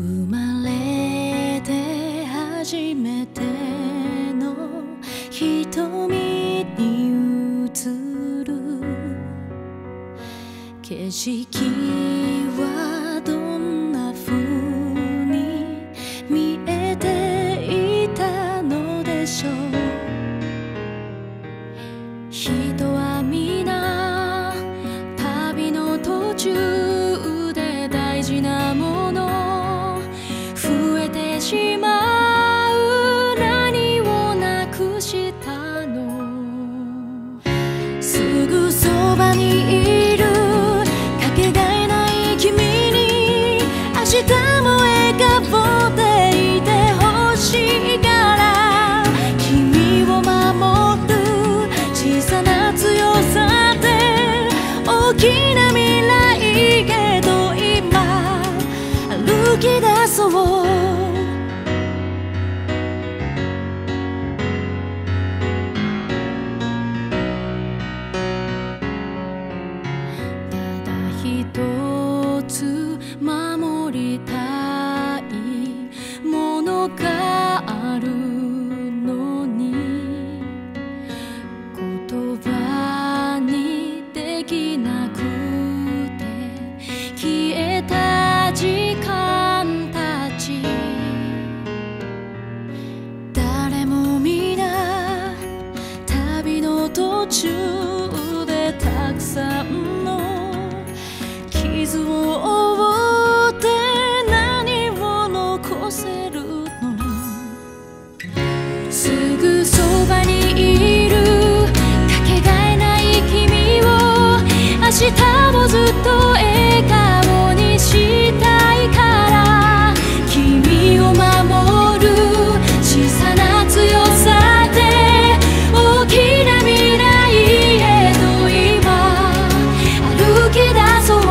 生まれて初めての瞳に映る景色はどんな風に見えていたのでしょう。人は皆旅の途中で大事なもの増えてしまう。何をなくしたの。すぐそばにいるかけがえない君に明日も笑顔でいてほしいから、君を守る小さな強さで大きな未来へと今歩き出そう。ただ一つ守りたいものがあるのに、言葉にできなくて消えた時間たち。誰も皆旅の途中でたくさんの傷を負って何を残せるの。すぐそばにいるかけがえない君を明日もずっと笑顔にしたいから、君を守る小さな強さで大きな未来へと今歩き出そう。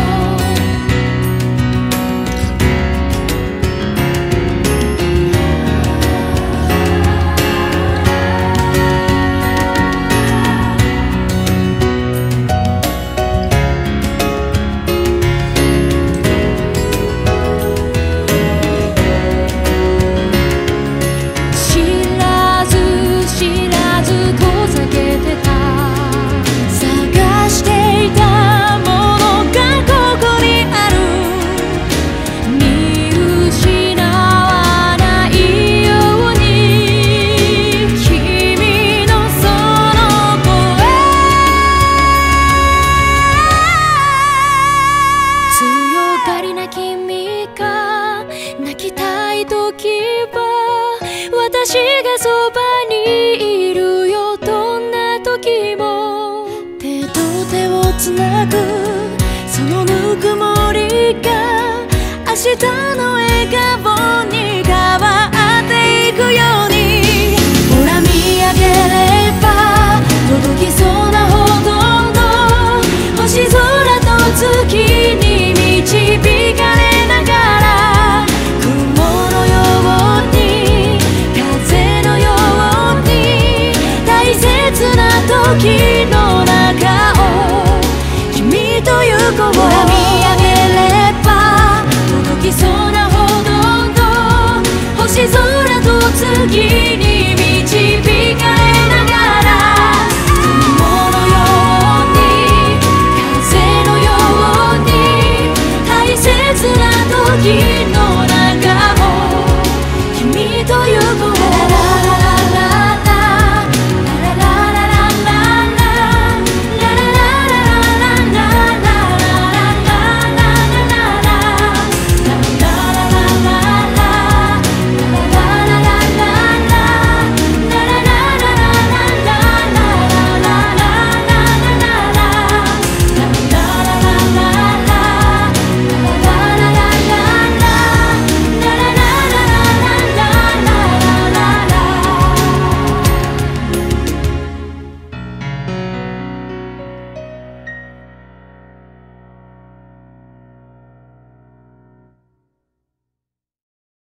私がそばにいるよ、どんな時も。手と手をつなぐそのぬくもりが明日の笑顔に変わっていくように。ほら見上げれば届きそうなほどの星空と月に導かれながら、雲のように風のように大切な時の中を君と行こう。ほら見上げれば届きそうなほどの星空と月